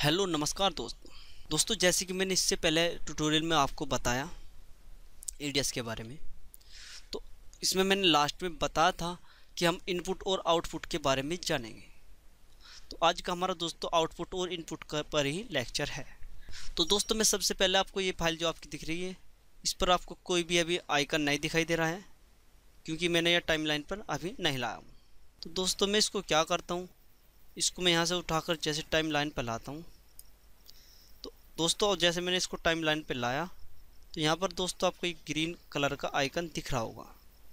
Hello नमस्कार दोस्तों जैसे कि मैंने इससे पहले ट्यूटोरियल में आपको बताया एडियस के बारे में। तो इसमें मैंने लास्ट में बताया था कि हम इनपुट और आउटपुट के बारे में जानेंगे। तो आज का हमारा दोस्तों आउटपुट और इनपुट पर ही लेक्चर है। तो दोस्तों मैं सबसे पहले आपको ये फाइल जो आपकी दिख रही है, इस पर आपको कोई भी अभी आइकन नहीं दिखाई दे रहा है, क्योंकि मैंने यह टाइमलाइन पर अभी नहीं लाया हूँ। तो दोस्तों मैं इसको क्या करता हूँ, इसको मैं यहाँ से उठाकर जैसे टाइमलाइन पर लाता हूँ। तो दोस्तों जैसे मैंने इसको टाइमलाइन पे लाया तो यहाँ पर दोस्तों आपको एक ग्रीन कलर का आइकन दिख रहा होगा।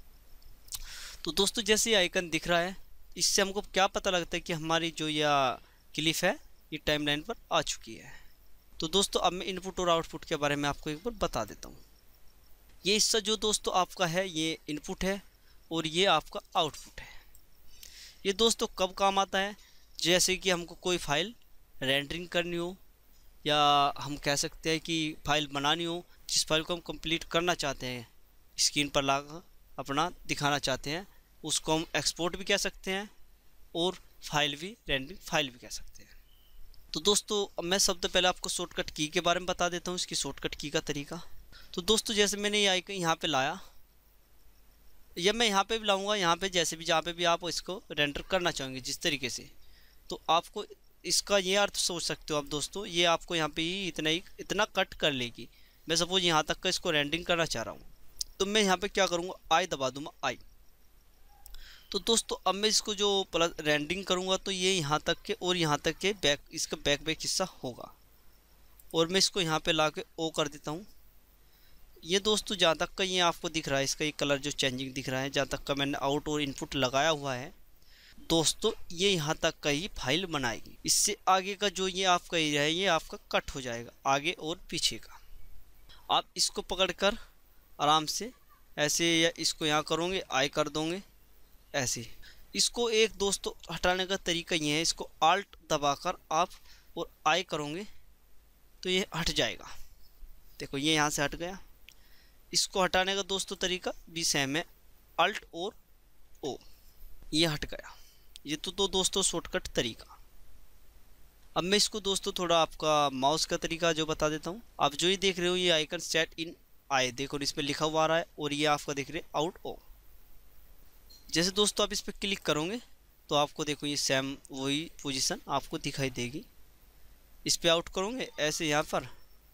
तो दोस्तों जैसे ये आइकन दिख रहा है, इससे हमको क्या पता लगता है कि हमारी जो यह क्लिप है ये टाइमलाइन पर आ चुकी है। तो दोस्तों अब मैं इनपुट और आउटपुट के बारे में आपको एक बार बता देता हूँ। ये हिस्सा जो दोस्तों आपका है ये इनपुट है और ये आपका आउटपुट है। ये दोस्तों कब काम आता है, जैसे कि हमको कोई फाइल रेंडरिंग करनी हो, या हम कह सकते हैं कि फाइल बनानी हो, जिस फाइल को हम कंप्लीट करना चाहते हैं, स्क्रीन पर लाकर अपना दिखाना चाहते हैं, उसको हम एक्सपोर्ट भी कह सकते हैं और फाइल भी रेंडरिंग फाइल भी कह सकते हैं। तो दोस्तों अब मैं सबसे पहले आपको शॉर्टकट की के बारे में बता देता हूँ, इसकी शॉर्टकट की का तरीका। तो दोस्तों जैसे मैंने ये आइकन यहाँ पे लाया, या मैं यहाँ पे भी लाऊंगा, यहाँ पे जैसे भी जहाँ पे भी आप इसको रेंडर करना चाहेंगे जिस तरीके से, तो आपको इसका ये अर्थ सोच सकते हो आप दोस्तों, ये आपको यहाँ पे ही इतना कट कर लेगी। मैं सपोज यहाँ तक का इसको रेंडरिंग करना चाह रहा हूँ, तो मैं यहाँ पे क्या करूँगा, आई दबा दूँगा, आई। तो दोस्तों अब मैं इसको जो प्लस रेंडरिंग करूँगा तो ये यहाँ तक के और यहाँ तक के इसका बैक हिस्सा होगा, और मैं इसको यहाँ पे ला के ओ कर देता हूँ। ये दोस्तों जहाँ तक का ये आपको दिख रहा है, इसका ये कलर जो चेंजिंग दिख रहा है, जहाँ तक का मैंने आउट और इनपुट लगाया हुआ है दोस्तों, ये यहाँ तक का ही फाइल बनाएगी। इससे आगे का जो ये आपका एरिया है ये आपका कट हो जाएगा, आगे और पीछे का। आप इसको पकड़कर आराम से ऐसे, या इसको यहाँ करोगे आई कर दोगे ऐसे। इसको एक दोस्तों हटाने का तरीका ये है, इसको आल्ट दबाकर आप और आई करोगे तो ये हट जाएगा। देखो ये यहाँ से हट गया। इसको हटाने का दोस्तों तरीका भी सेम है, अल्ट और ओ, ये हट गया। ये तो दोस्तों शॉर्टकट तरीका। अब मैं इसको दोस्तों थोड़ा आपका माउस का तरीका जो बता देता हूँ। आप जो ही देख रहे हो ये आइकन सेट इन आए, देखो इस पर लिखा हुआ आ रहा है, और ये आपका देख रहे आउट ओ। जैसे दोस्तों आप इस पर क्लिक करोगे तो आपको देखो ये सेम वही पोजीशन आपको दिखाई देगी। इस पर आउट करोगे ऐसे, यहाँ पर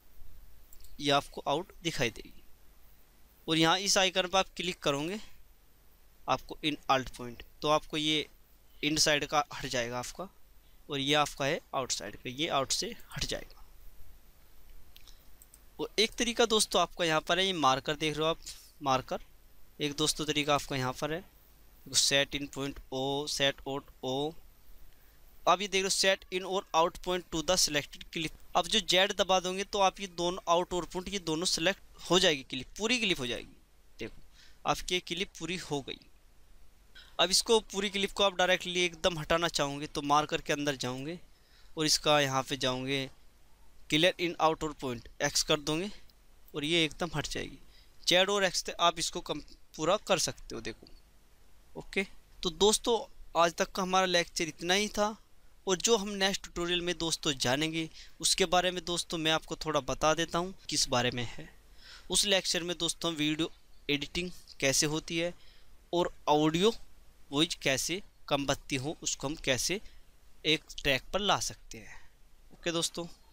ये आपको आउट दिखाई देगी, और यहाँ इस आइकन पर आप क्लिक करोगे आपको इन अल्ट पॉइंट, तो आपको ये इन साइड का हट जाएगा आपका, और ये आपका है आउट साइड का, ये आउट से हट जाएगा। और एक तरीका दोस्तों आपका यहाँ पर है, ये मार्कर देख रहे हो आप, मार्कर एक दोस्तों तरीका आपका यहाँ पर है, set in point O, set out O. अब ये देख रहे हो सेट इन और out point to the selected clip. अब जो जेड दबा दोगे तो आप ये दोनों आउट और पॉइंट ये दोनों सेलेक्ट हो जाएगी, क्लिप पूरी क्लिप हो जाएगी। देखो आपकी क्लिप पूरी हो गई। अब इसको पूरी क्लिप को आप डायरेक्टली एकदम हटाना चाहोगे तो मार्कर के अंदर जाओगे और इसका यहाँ पे जाओगे क्लियर इन आउट और पॉइंट एक्स कर दोगे और ये एकदम हट जाएगी। जेड और एक्स से आप इसको पूरा कर सकते हो। देखो ओके। तो दोस्तों आज तक का हमारा लेक्चर इतना ही था, और जो हम नेक्स्ट ट्यूटोरियल में दोस्तों जानेंगे उसके बारे में दोस्तों मैं आपको थोड़ा बता देता हूँ किस बारे में है। उस लेक्चर में दोस्तों वीडियो एडिटिंग कैसे होती है और ऑडियो वॉइस कैसे कम बत्ती हो उसको हम कैसे एक ट्रैक पर ला सकते हैं। ओके दोस्तों।